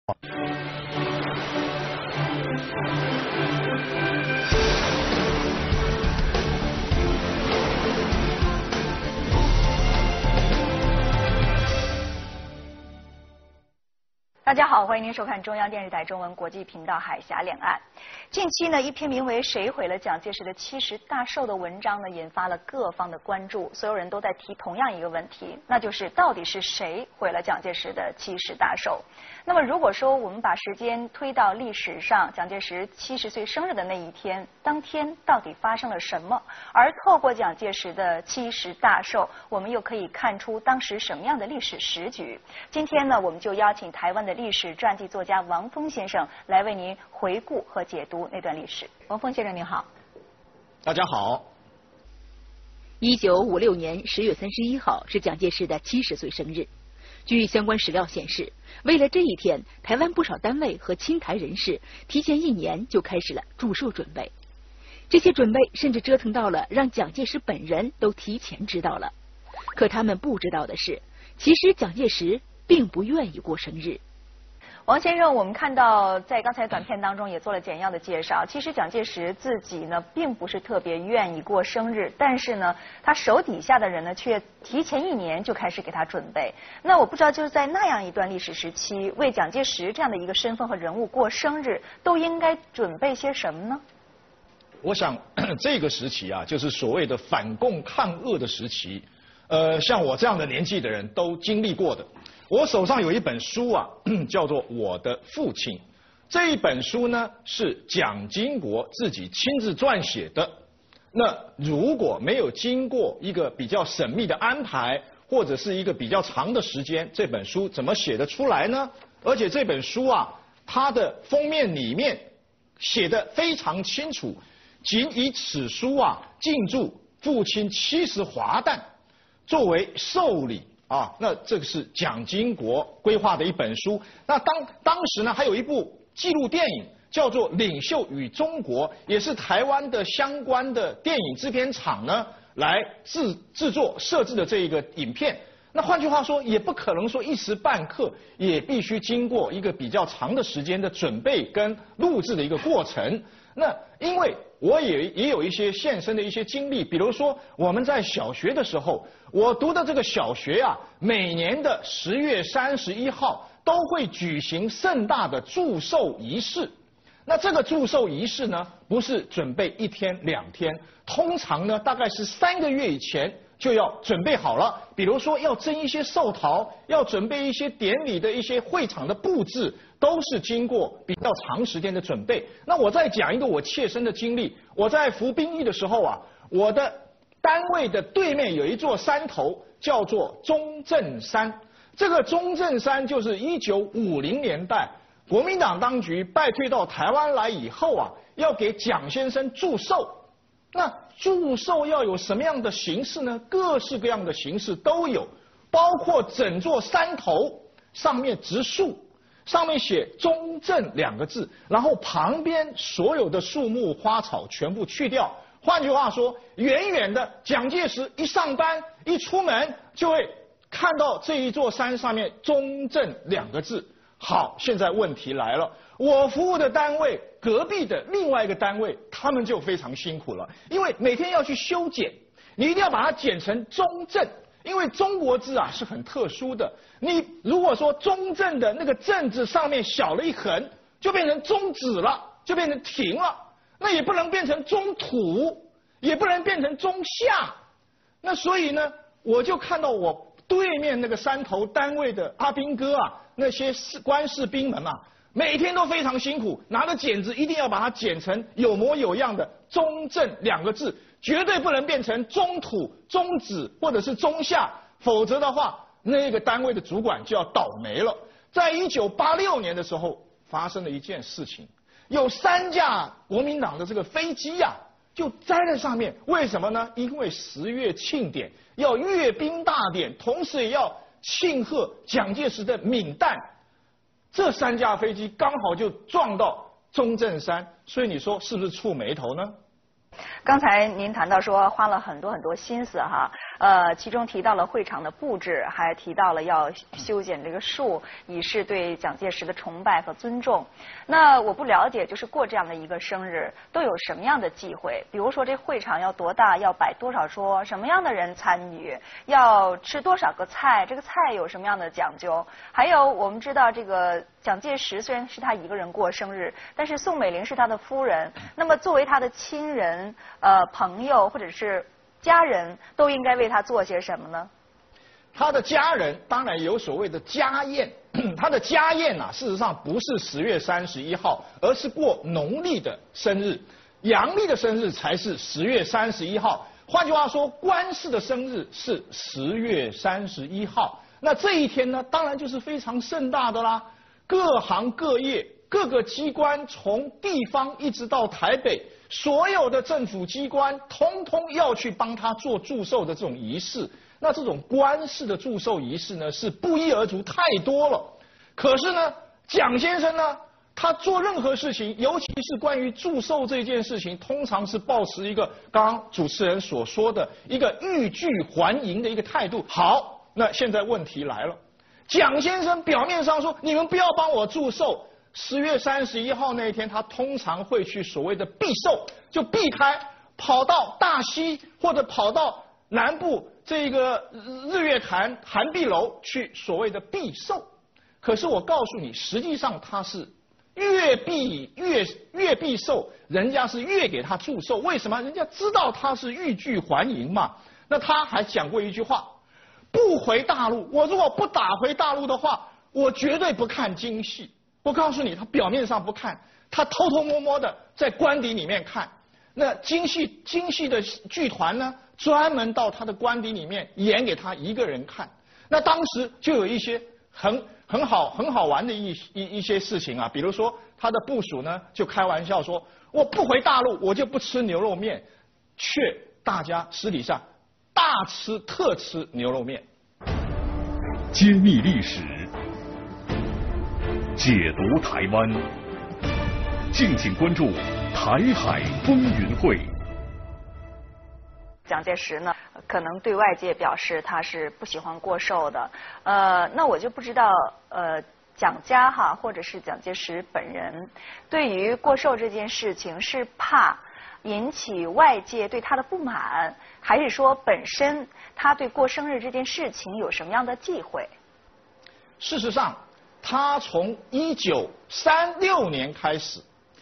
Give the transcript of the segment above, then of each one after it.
大家好，欢迎您收看中央电视台中文国际频道《海峡两岸》。近期呢，一篇名为《谁毁了蒋介石的70大寿》的文章呢，引发了各方的关注。所有人都在提同样一个问题，那就是到底是谁毁了蒋介石的70大寿？那么，如果说我们把时间推到历史上蒋介石70岁生日的那一天，当天到底发生了什么？而透过蒋介石的70大寿，我们又可以看出当时什么样的历史时局？今天呢，我们就邀请台湾的历史传记作家王峰先生来为您回顾和解读那段历史。王峰先生您好。 大家好。 1956年10月31号是蒋介石的70岁生日。据相关史料显示，为了这一天，台湾不少单位和亲台人士提前1年就开始了祝寿准备。这些准备甚至折腾到了让蒋介石本人都提前知道了。可他们不知道的是，其实蒋介石并不愿意过生日。 王先生，我们看到在刚才短片当中也做了简要的介绍。其实蒋介石自己呢，并不是特别愿意过生日，但是呢，他手底下的人呢，却提前1年就开始给他准备。那我不知道，就是在那样一段历史时期，为蒋介石这样的一个身份和人物过生日，都应该准备些什么呢？ 我想这个时期啊，就是所谓的反共抗俄的时期。像我这样的年纪的人都经历过的。我手上有一本书啊，叫做《我的父亲》。这一本书呢是蒋经国自己亲自撰写的。那如果没有经过一个比较缜密的安排，或者是一个比较长的时间，这本书怎么写得出来呢？而且这本书啊，它的封面里面写得非常清楚，仅以此书啊敬祝父亲70华诞作为寿礼。那这个是蒋经国规划的一本书。那当时呢，还有一部纪录电影叫做《领袖与中国》，也是台湾的相关的电影制片厂呢来制作设置的这一个影片。那换句话说，也不可能说一时半刻，也必须经过一个比较长的时间的准备跟录制的一个过程。那因为我也有一些现身的一些经历，比如说我们在小学的时候，我读的这个小学啊，每年的10月31号都会举行盛大的祝寿仪式。那这个祝寿仪式呢，不是准备1天2天，通常呢大概是3个月以前就要准备好了。比如说要蒸一些寿桃，要准备一些典礼的一些会场的布置，都是经过比较长时间的准备。那我再讲一个我切身的经历，我在服兵役的时候啊，我的单位的对面有一座山头叫做中正山。这个中正山就是1950年代国民党当局败退到台湾来以后啊，要给蒋先生祝寿。那祝寿要有什么样的形式呢？各式各样的形式都有，包括整座山头上面植树，上面写中正2个字，然后旁边所有的树木花草全部去掉。换句话说，远远的蒋介石一上班一出门就会看到这一座山上面中正2个字。好，现在问题来了，我服务的单位隔壁的另外一个单位，他们就非常辛苦了，因为每天要去修剪，你一定要把它剪成中正，因为中国字啊是很特殊的，你如果说中正的那个正字上面小了一横，就变成中止了，就变成停了，那也不能变成中土，也不能变成中下。那所以呢，我就看到我对面那个山头单位的阿兵哥啊，那些官士兵们啊，每天都非常辛苦，拿着剪子一定要把它剪成有模有样的中正2个字，绝对不能变成中土、中止或者是中下，否则的话，那个单位的主管就要倒霉了。在1986年的时候，发生了一件事情，有3架国民党的这个飞机啊，就栽在上面。为什么呢？因为10月庆典要阅兵大典，同时也要庆贺蒋介石的冥诞。这3架飞机刚好就撞到中正山，所以你说是不是触霉头呢？ 刚才您谈到说花了很多心思哈，其中提到了会场的布置，还提到了要修剪这个树，以示对蒋介石的崇拜和尊重。那我不了解，就是过这样的一个生日都有什么样的忌讳？比如说这会场要多大，要摆多少桌，什么样的人参与，要吃多少个菜，这个菜有什么样的讲究？还有我们知道这个蒋介石虽然是他一个人过生日，但是宋美龄是他的夫人，那么作为他的亲人、朋友或者是家人，都应该为他做些什么呢？ 他的家人当然有所谓的家宴，他的家宴啊，事实上不是10月31号，而是过农历的生日，阳历的生日才是10月31号。换句话说，官士的生日是10月31号。那这一天呢，当然就是非常盛大的啦，各行各业、各个机关，从地方一直到台北，所有的政府机关通通要去帮他做祝寿的这种仪式。那这种官式的祝寿仪式呢，是不一而足，太多了。可是呢，蒋先生呢，他做任何事情，尤其是关于祝寿这件事情，通常是抱持一个刚刚主持人所说的一个欲拒还迎的一个态度。好，那现在问题来了，蒋先生表面上说你们不要帮我祝寿，10月31号那一天，他通常会去所谓的避寿，就避开跑到大溪或者跑到南部这个日月潭涵碧楼去所谓的避寿。可是我告诉你，实际上他是越避寿，人家是越给他祝寿。为什么？人家知道他是欲拒还迎嘛。那他还讲过一句话，不回大陆，我如果不打回大陆的话，我绝对不看京戏。我告诉你，他表面上不看，他偷偷摸摸的在官邸里面看。那京戏的剧团呢，专门到他的官邸里面演给他一个人看。那当时就有一些很好玩的一些事情啊，比如说他的部属呢就开玩笑说，我不回大陆我就不吃牛肉面，却大家私底下大吃特吃牛肉面。 揭秘历史，解读台湾，敬请关注台海风云会。 蒋介石呢，可能对外界表示他是不喜欢过寿的。那我就不知道，蒋家哈，或者是蒋介石本人，对于过寿这件事情是怕引起外界对他的不满，还是说本身他对过生日这件事情有什么样的忌讳？ 事实上，他从1936年开始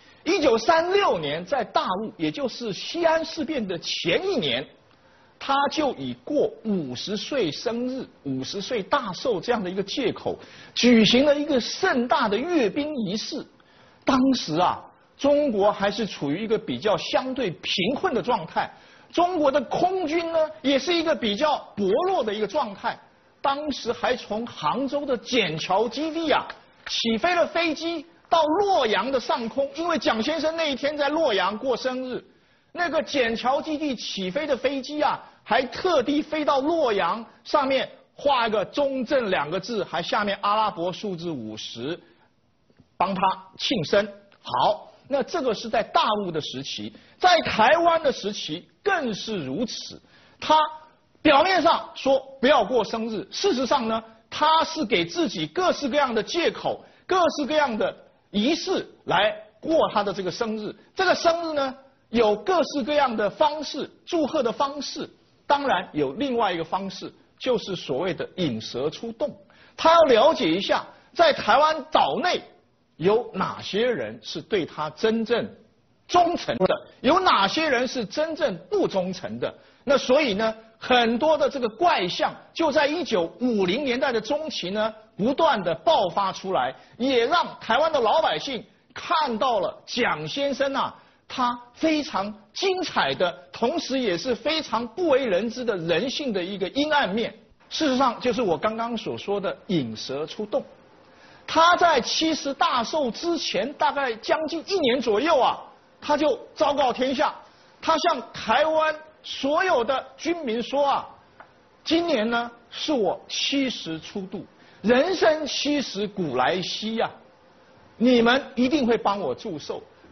，1936年在大陆，也就是西安事变的前一年，他就以过50岁生日、50岁大寿这样的一个借口，举行了一个盛大的阅兵仪式。当时啊，中国还是处于一个比较相对贫困的状态，中国的空军呢，也是一个比较薄弱的一个状态。当时还从杭州的笕桥基地啊，起飞了飞机到洛阳的上空，因为蒋先生那一天在洛阳过生日，那个笕桥基地起飞的飞机啊，还特地飞到洛阳，上面画一个中正2个字，还下面阿拉伯数字50，帮他庆生。好，那这个是在大陆的时期，在台湾的时期更是如此。他表面上说不要过生日，事实上呢，他是给自己各式各样的借口、各式各样的仪式来过他的这个生日。这个生日呢，有各式各样的方式，祝贺的方式。当然有另外一个方式，就是所谓的引蛇出洞。他要了解一下，在台湾岛内有哪些人是对他真正忠诚的，有哪些人是真正不忠诚的。那所以呢，很多的这个怪象就在1950年代的中期呢，不断的爆发出来，也让台湾的老百姓看到了蒋先生啊，他非常精彩的，同时也是非常不为人知的人性的一个阴暗面。事实上，就是我刚刚所说的引蛇出洞。他在70大寿之前，大概将近1年左右啊，他就昭告天下，他向台湾所有的军民说啊，今年呢是我70出度，人生70古来稀呀，你们一定会帮我祝寿。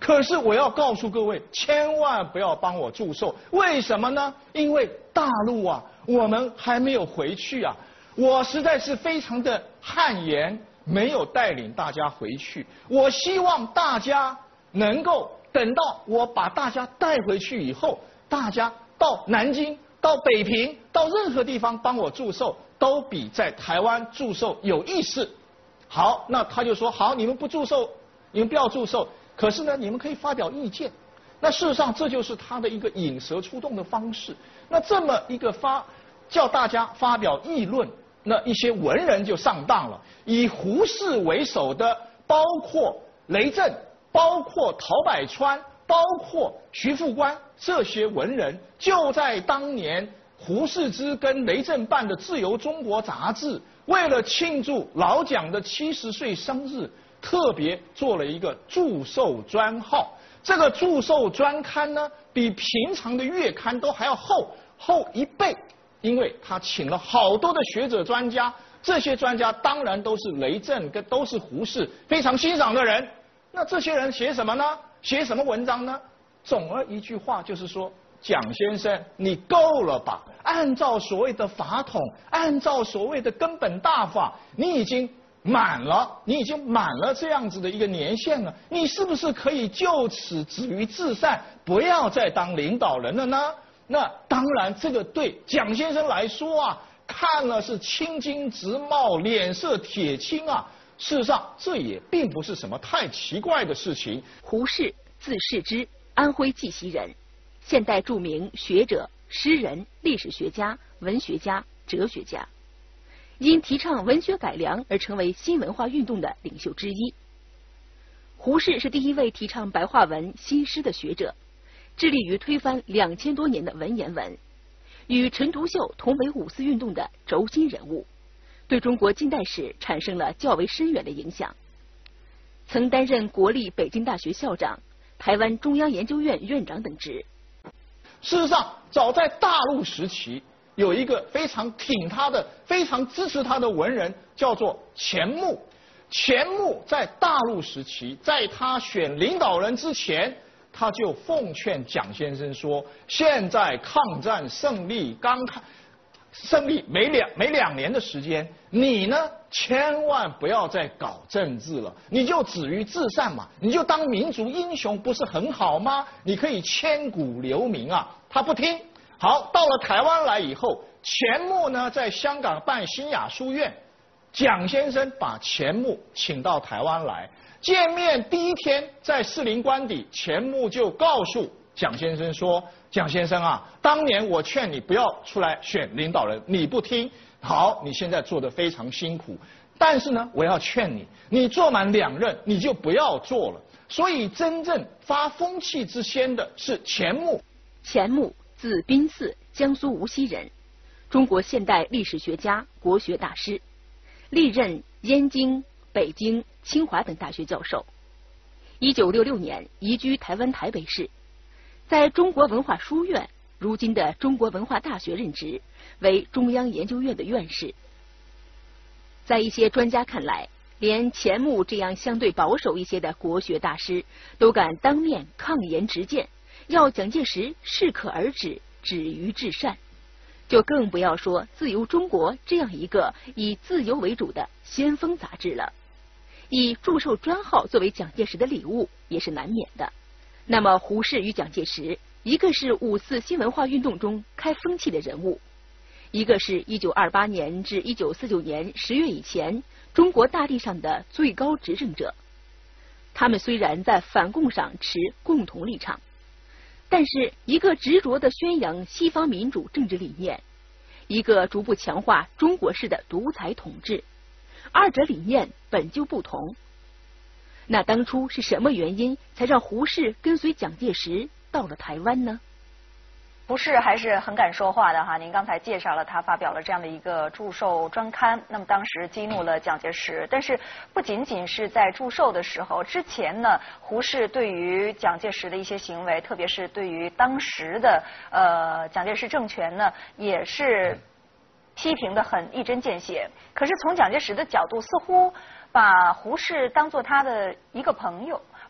可是我要告诉各位，千万不要帮我祝寿。为什么呢？因为大陆啊，我们还没有回去啊。我实在是非常的汗颜，没有带领大家回去。我希望大家能够等到我把大家带回去以后，大家到南京、到北平、到任何地方帮我祝寿，都比在台湾祝寿有意思。好，那他就说好，你们不祝寿，你们不要祝寿。可是呢，你们可以发表意见。那事实上，这就是他的一个引蛇出洞的方式。那这么一个叫大家发表议论，那一些文人就上当了。以胡适为首的，包括雷震、包括陶百川、包括徐复观这些文人，就在当年胡适之跟雷震办的《自由中国》杂志，为了庆祝老蒋的70岁生日，特别做了一个祝寿专号。这个祝寿专刊呢，比平常的月刊都还要厚1倍，因为他请了好多的学者专家，这些专家当然都是雷震跟都是胡适非常欣赏的人。那这些人写什么呢？写什么文章呢？总而一句话就是说，蒋先生，你够了吧？按照所谓的法统，按照所谓的根本大法，你已经满了这样子的一个年限了，你是不是可以就此止于至善，不要再当领导人了呢？那当然，这个对蒋先生来说啊，看了是青筋直冒，脸色铁青啊。事实上，这也并不是什么太奇怪的事情。 胡适，字世之，安徽绩溪人，现代著名学者、诗人、历史学家、文学家、哲学家。因提倡文学改良而成为新文化运动的领袖之一。胡适是第一位提倡白话文新诗的学者，致力于推翻2000多年的文言文，与陈独秀同为五四运动的轴心人物，对中国近代史产生了较为深远的影响。曾担任国立北京大学校长、台湾中央研究院院长等职。 事实上，早在大陆时期，有一个非常挺他的、非常支持他的文人，叫做钱穆。钱穆在大陆时期，在他选领导人之前，他就奉劝蒋先生说：现在抗战胜利没2年的时间，你呢千万不要再搞政治了，你就止于至善嘛，你就当民族英雄，不是很好吗？你可以千古留名啊。他不听。好，到了台湾来以后，钱穆呢在香港办新雅书院，蒋先生把钱穆请到台湾来，见面第一天在士林官邸，钱穆就告诉蒋先生说：蒋先生啊，当年我劝你不要出来选领导人，你不听，好，你现在做得非常辛苦，但是呢，我要劝你，你做满2任你就不要做了。所以真正发风气之先的是钱穆。 钱穆字宾嗣，江苏无锡人，中国现代历史学家、国学大师，历任燕京、北京、清华等大学教授。1966年移居台湾台北市，在中国文化书院（如今的中国文化大学）任职，为中央研究院的院士。在一些专家看来，连钱穆这样相对保守一些的国学大师都敢当面抗言直谏，要蒋介石适可而止，止于至善，就更不要说《自由中国》这样一个以自由为主的先锋杂志了。以祝寿专号作为蒋介石的礼物也是难免的。那么胡适与蒋介石，一个是5·4新文化运动中开风气的人物，一个是1928年至1949年10月以前中国大地上的最高执政者。他们虽然在反共上持共同立场，但是一个执着地宣扬西方民主政治理念，一个逐步强化中国式的独裁统治，二者理念本就不同。那当初是什么原因才让胡适跟随蒋介石到了台湾呢？ 胡适还是很敢说话的哈，您刚才介绍了他发表了这样的一个祝寿专刊，那么当时激怒了蒋介石，但是不仅仅是在祝寿的时候，之前呢，胡适对于蒋介石的一些行为，特别是对于当时的蒋介石政权呢，也是批评的很一针见血。可是从蒋介石的角度，似乎把胡适当作他的一个朋友，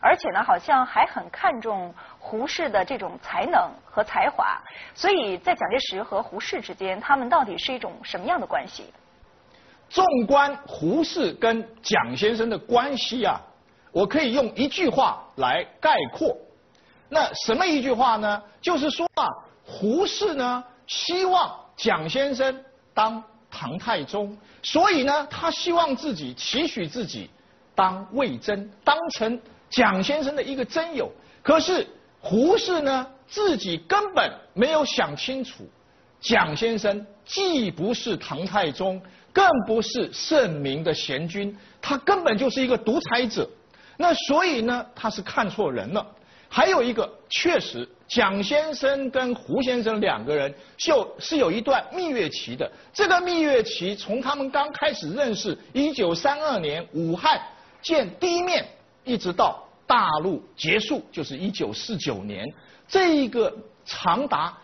而且呢，好像还很看重胡适的这种才能和才华。所以在蒋介石和胡适之间，他们到底是一种什么样的关系？ 纵观胡适跟蒋先生的关系啊，我可以用一句话来概括。那什么一句话呢？就是说啊，胡适呢希望蒋先生当唐太宗，所以呢，他希望自己期许自己当魏征，当成蒋先生的一个真友。可是胡适呢，自己根本没有想清楚，蒋先生既不是唐太宗，更不是圣明的贤君，他根本就是一个独裁者。那所以呢，他是看错人了。还有一个，确实，蒋先生跟胡先生两个人是有一段蜜月期的。这个蜜月期从他们刚开始认识，1932年武汉见第一面，一直到大陆结束，就是1949年，这一个长达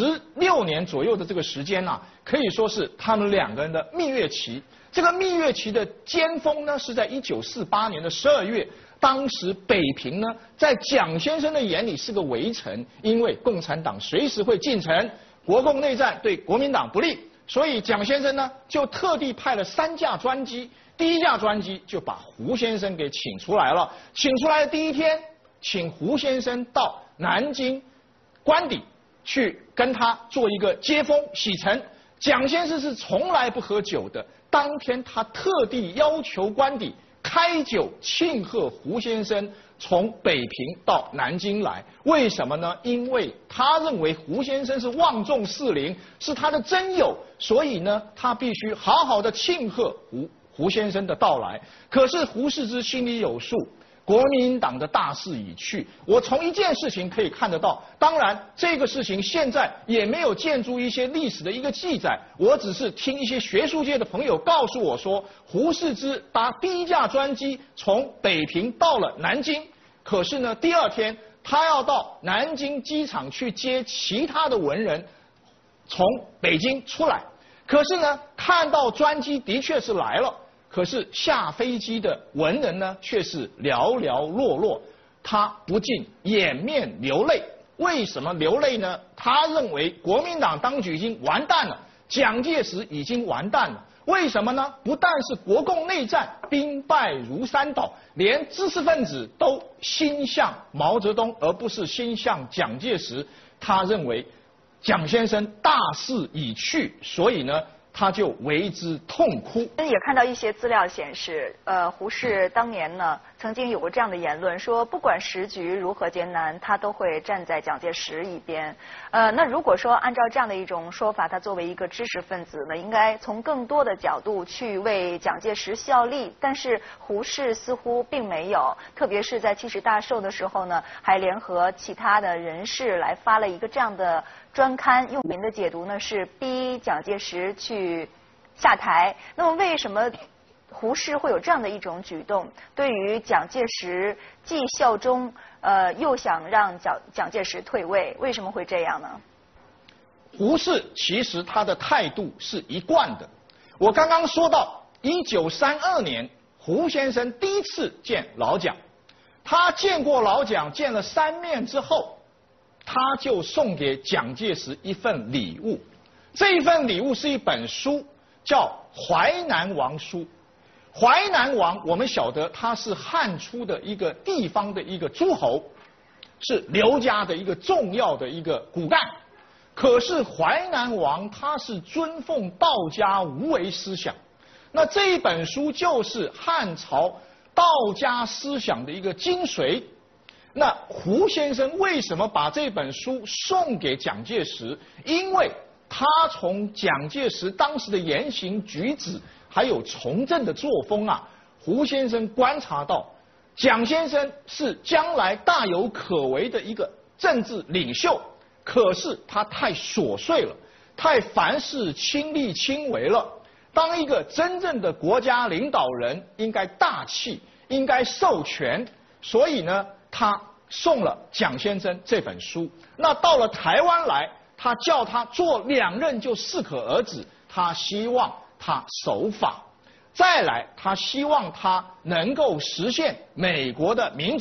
16年左右的这个时间啊，可以说是他们两个人的蜜月期。这个蜜月期的尖峰呢，是在1948年的12月。当时北平呢，在蒋先生的眼里是个围城，因为共产党随时会进城，国共内战对国民党不利，所以蒋先生呢就特地派了3架专机，第一架专机就把胡先生给请出来了。请出来的第一天，请胡先生到南京官邸去跟他做一个接风洗尘。蒋先生是从来不喝酒的，当天他特地要求官邸开酒庆贺胡先生从北平到南京来。为什么呢？因为他认为胡先生是望重士林，是他的真友，所以呢，他必须好好的庆贺胡先生的到来。可是胡适之心里有数，国民党的大势已去。我从一件事情可以看得到，当然这个事情现在也没有建筑一些历史的一个记载，我只是听一些学术界的朋友告诉我说，胡适之搭第一架专机从北平到了南京，可是呢，第二天他要到南京机场去接其他的文人从北京出来，可是呢，看到专机的确是来了，可是下飞机的文人呢，却是寥寥落落，他不禁掩面流泪。为什么流泪呢？他认为国民党当局已经完蛋了，蒋介石已经完蛋了。为什么呢？不但是国共内战兵败如山倒，连知识分子都心向毛泽东，而不是心向蒋介石。他认为蒋先生大势已去，所以呢，他就为之痛哭。 也看到一些资料显示，胡适当年呢曾经有过这样的言论，说不管时局如何艰难，他都会站在蒋介石一边。那如果说按照这样的一种说法，他作为一个知识分子呢，应该从更多的角度去为蒋介石效力。但是胡适似乎并没有，特别是在70大寿的时候呢，还联合其他的人士来发了一个这样的专刊，用您的解读呢是逼蒋介石去下台。那么为什么胡适会有这样的一种举动？对于蒋介石既效忠，又想让蒋介石退位，为什么会这样呢？ 胡适其实他的态度是一贯的。我刚刚说到1932年，胡先生第一次见老蒋，他见过老蒋，见了3面之后，他就送给蒋介石一份礼物。这一份礼物是一本书，叫《淮南王书》。淮南王我们晓得他是汉初的一个地方的一个诸侯，是刘家的一个重要的一个骨干。可是淮南王他是尊奉道家无为思想，那这一本书就是汉朝道家思想的一个精髓。那胡先生为什么把这本书送给蒋介石？因为他从蒋介石当时的言行举止还有从政的作风啊，胡先生观察到蒋先生是将来大有可为的一个政治领袖，可是他太琐碎了，太凡事亲力亲为了。当一个真正的国家领导人应该大气，应该授权，所以呢，他送了蒋先生这本书。那到了台湾来，他叫他做2任就适可而止，他希望他守法。再来，他希望他能够实现美国的民主，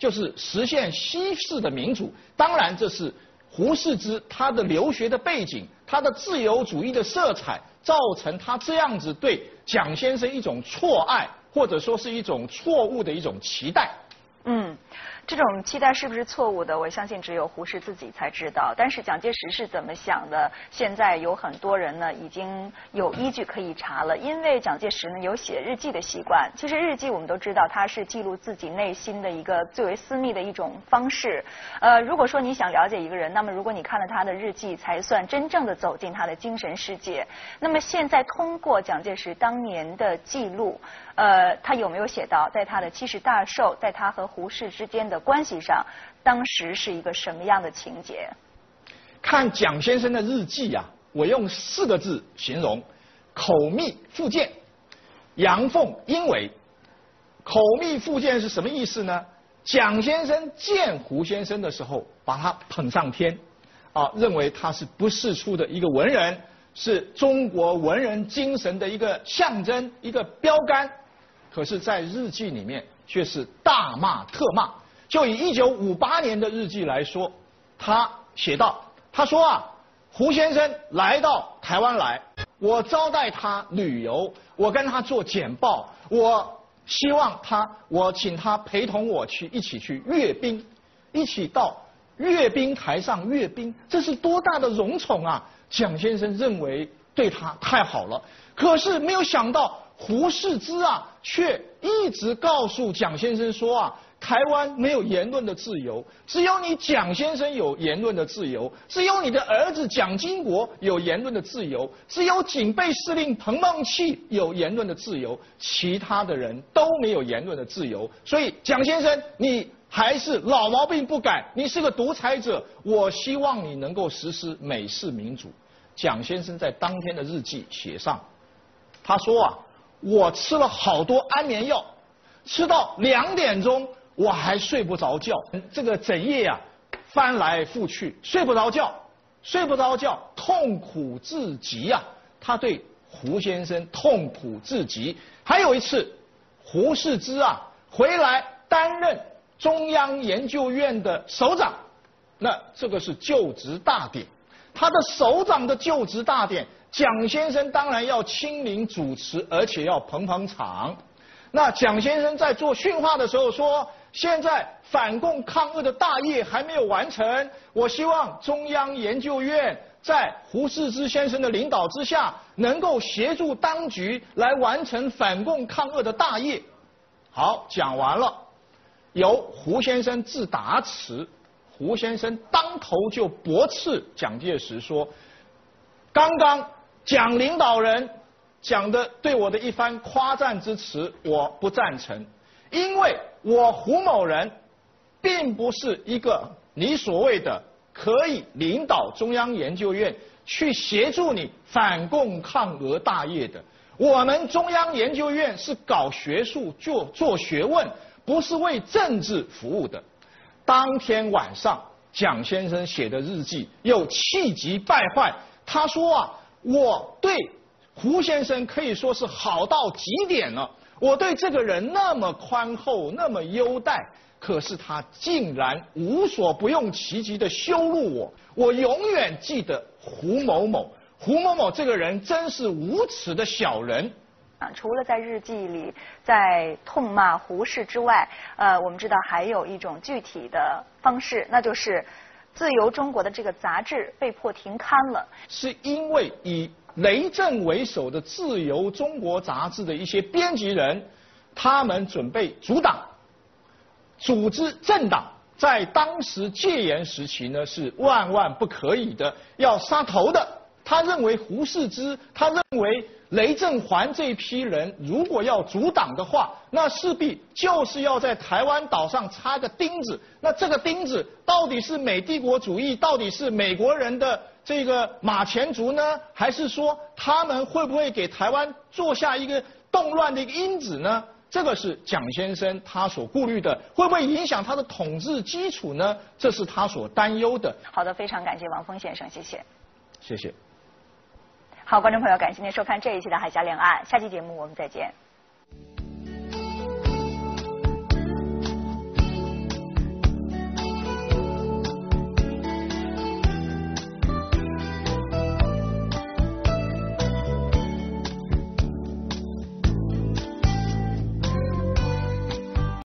就是实现西式的民主。当然，这是胡适之他的留学的背景，他的自由主义的色彩，造成他这样子对蒋先生一种错爱，或者说是一种错误的一种期待。 这种期待是不是错误的？我相信只有胡适自己才知道。但是蒋介石是怎么想的？现在有很多人呢已经有依据可以查了，因为蒋介石呢有写日记的习惯。其实日记我们都知道，它是记录自己内心的一个最为私密的一种方式。如果说你想了解一个人，那么如果你看了他的日记，才算真正的走进他的精神世界。那么现在通过蒋介石当年的记录，他有没有写到在他的70大寿，在他和胡适之间的关系上，当时是一个什么样的情节？ 看蒋先生的日记啊，我用4个字形容：口蜜腹剑，阳奉阴违。口蜜腹剑是什么意思呢？蒋先生见胡先生的时候，把他捧上天，认为他是不世出的一个文人，是中国文人精神的一个象征，一个标杆。可是，在日记里面却是大骂特骂。就以1958年的日记来说，他写道，他说胡先生来到台湾来，我招待他旅游，我跟他做简报，我希望我请他陪同我一起去阅兵，一起到阅兵台上阅兵，这是多大的荣宠啊！蒋先生认为对他太好了，可是没有想到胡适之却一直告诉蒋先生说台湾没有言论的自由，只有你蒋先生有言论的自由，只有你的儿子蒋经国有言论的自由，只有警备司令彭孟祺有言论的自由，其他的人都没有言论的自由。所以蒋先生，你还是老毛病不改，你是个独裁者，我希望你能够实施美式民主。蒋先生在当天的日记写上，他说我吃了好多安眠药，吃到2点钟我还睡不着觉，这个整夜翻来覆去，睡不着觉，痛苦至极他对胡先生痛苦至极。还有一次，胡适之回来担任中央研究院的首长，那这个是就职大典，他的首长的就职大典，蒋先生当然要亲临主持，而且要捧场。那蒋先生在做训话的时候说，现在反共抗俄的大业还没有完成，我希望中央研究院在胡适之先生的领导之下，能够协助当局来完成反共抗俄的大业。好，讲完了，由胡先生致答词，胡先生当头就驳斥蒋介石说，刚刚蒋领导人讲的对我的一番夸赞之词，我不赞成，因为我胡某人并不是一个你所谓的可以领导中央研究院去协助你反共抗俄大业的。我们中央研究院是搞学术做学问，不是为政治服务的。当天晚上，蒋先生写的日记又气急败坏，他说我对胡先生可以说是好到极点了，我对这个人那么宽厚，那么优待，可是他竟然无所不用其极的羞辱我。我永远记得胡某某这个人真是无耻的小人。 除了在日记里在痛骂胡适之外，我们知道还有一种具体的方式，那就是自由中国的这个杂志被迫停刊了， 是因为以雷震为首的自由中国杂志的一些编辑人，他们准备阻挡、组织政党，在当时戒严时期呢，是万万不可以的，要杀头的。他认为胡适之，他认为雷震寰这一批人，如果要阻挡的话，那势必就是要在台湾岛上插个钉子。那这个钉子到底是美帝国主义，到底是美国人的这个马前卒呢，还是说他们会不会给台湾做下一个动乱的一个因子呢？这个是蒋先生他所顾虑的，会不会影响他的统治基础呢？这是他所担忧的。 好的，非常感谢王峰先生，谢谢。 谢谢。 好，观众朋友，感谢您收看这一期的《海峡两岸》，下期节目我们再见。